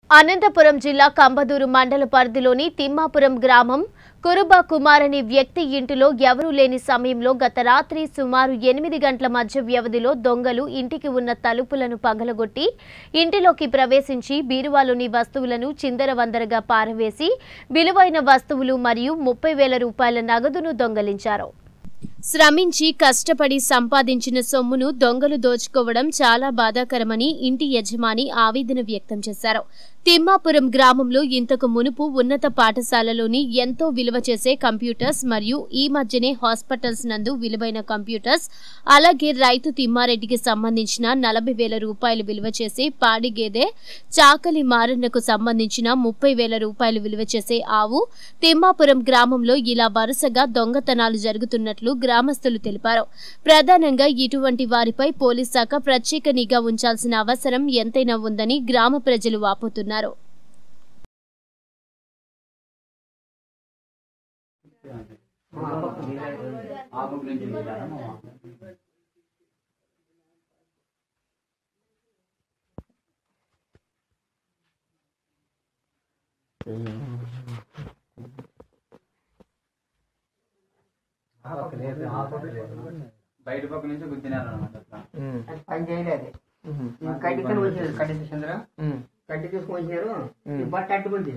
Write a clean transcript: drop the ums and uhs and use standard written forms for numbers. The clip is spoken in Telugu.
అనంతపురం జిల్లా కంబదూరు మండల పరిధిలోని తిమ్మాపురం గ్రామం కురుబా కుమార్ అనే వ్యక్తి ఇంటిలో ఎవరూ లేని సమయంలో గత రాత్రి సుమారు 8 గంటల మధ్య వ్యవధిలో దొంగలు ఇంటికి ఉన్న తలుపులను పగలగొట్టి ఇంటిలోకి ప్రవేశించి బీరువాలోని వస్తువులను చిందరవందరగా పారవేసి విలువైన వస్తువులు మరియు 30,000 రూపాయల నగదును దొంగలించారు. శ్రమించి కష్టపడి సంపాదించిన సొమ్మును దొంగలు దోచుకోవడం చాలా బాధాకరమని ఇంటి యజమాని ఆవేదన వ్యక్తం చేశారు. తిమ్మాపురం గ్రామంలో ఇంతకు మునుపు ఉన్నత పాఠశాలలోని ఎంతో విలువ చేసే కంప్యూటర్స్ మరియు ఈ మధ్యనే హాస్పిటల్స్ నందు విలువైన కంప్యూటర్స్, అలాగే రైతు తిమ్మారెడ్డికి సంబంధించిన 40,000 రూపాయలు విలువ చేసే పాడి గేదె, చాకలి మారన్నకు సంబంధించిన 30,000 రూపాయలు విలువ చేసే ఆవు తిమ్మాపురం గ్రామంలో ఇలా వరుసగా దొంగతనాలు జరుగుతున్నట్లు గ్రామస్తులు తెలిపారు. ప్రధానంగా ఇటువంటి వారిపై పోలీస్ శాఖ ప్రత్యేక నిఘా ఉంచాల్సిన అవసరం ఎంతైనా ఉందని గ్రామ ప్రజలు వాపోతున్నారు. బయట పక్క నుంచి గుర్తినారు పని చేయలేదు. కడ్డీకి వచ్చినారు, కడ్డీ చంద్ర కడ్డీ తీసుకుని వచ్చినారు, బట్ట అడ్డుకుంది.